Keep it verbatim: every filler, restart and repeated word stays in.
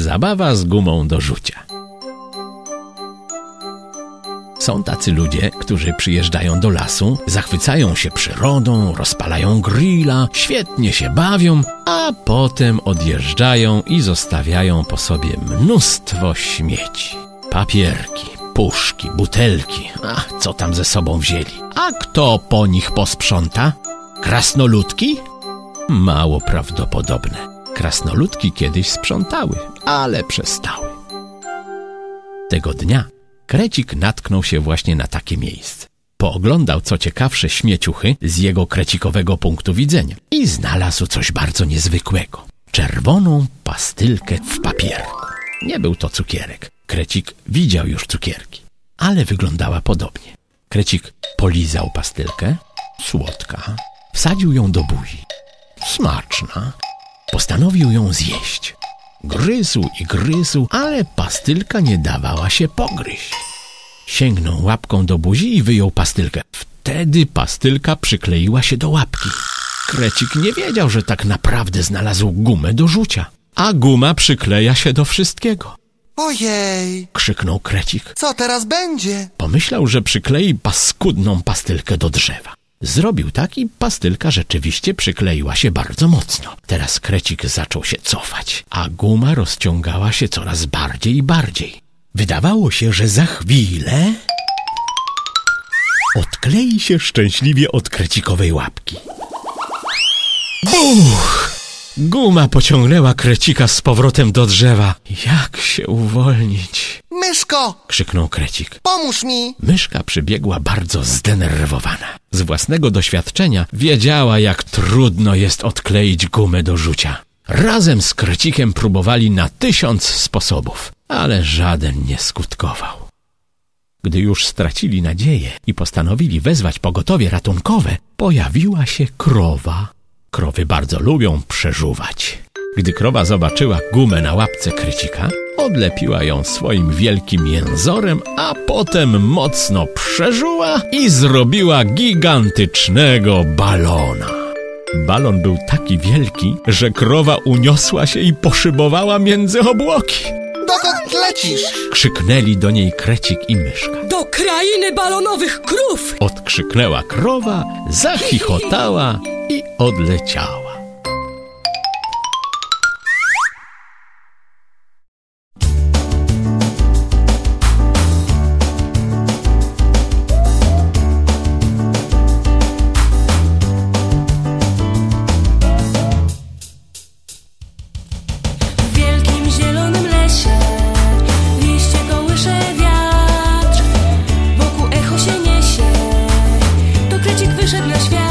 Zabawa z gumą do rzucia. Są tacy ludzie, którzy przyjeżdżają do lasu, zachwycają się przyrodą, rozpalają grilla, świetnie się bawią, a potem odjeżdżają i zostawiają po sobie mnóstwo śmieci. Papierki, puszki, butelki, a co tam ze sobą wzięli? A kto po nich posprząta? Krasnoludki? Mało prawdopodobne. Krasnoludki kiedyś sprzątały, ale przestały. Tego dnia Krecik natknął się właśnie na takie miejsce. Pooglądał co ciekawsze śmieciuchy z jego krecikowego punktu widzenia i znalazł coś bardzo niezwykłego. Czerwoną pastylkę w papierku. Nie był to cukierek. Krecik widział już cukierki, ale wyglądała podobnie. Krecik polizał pastylkę. Słodka. Wsadził ją do buzi. Smaczna. Postanowił ją zjeść. Gryzł i gryzł, ale pastylka nie dawała się pogryźć. Sięgnął łapką do buzi i wyjął pastylkę. Wtedy pastylka przykleiła się do łapki. Krecik nie wiedział, że tak naprawdę znalazł gumę do rzucia. A guma przykleja się do wszystkiego. Ojej! Krzyknął Krecik. Co teraz będzie? Pomyślał, że przyklei paskudną pastylkę do drzewa. Zrobił tak i pastylka rzeczywiście przykleiła się bardzo mocno. Teraz Krecik zaczął się cofać, a guma rozciągała się coraz bardziej i bardziej. Wydawało się, że za chwilę odklei się szczęśliwie od krecikowej łapki. Buch! Guma pociągnęła Krecika z powrotem do drzewa. Jak się uwolnić? Myszko! Krzyknął Krecik. Pomóż mi! Myszka przybiegła bardzo zdenerwowana. Z własnego doświadczenia wiedziała, jak trudno jest odkleić gumę do rzucia. Razem z Krecikiem próbowali na tysiąc sposobów, ale żaden nie skutkował. Gdy już stracili nadzieję i postanowili wezwać pogotowie ratunkowe, pojawiła się krowa. Krowy bardzo lubią przeżuwać. Gdy krowa zobaczyła gumę na łapce Krecika, odlepiła ją swoim wielkim jęzorem, a potem mocno przeżuła i zrobiła gigantycznego balona. Balon był taki wielki, że krowa uniosła się i poszybowała między obłoki. Dokąd lecisz? Krzyknęli do niej Krecik i Myszka. Do krainy balonowych krów! Odkrzyknęła krowa, zachichotała i odleciała. Wyszedł na świat.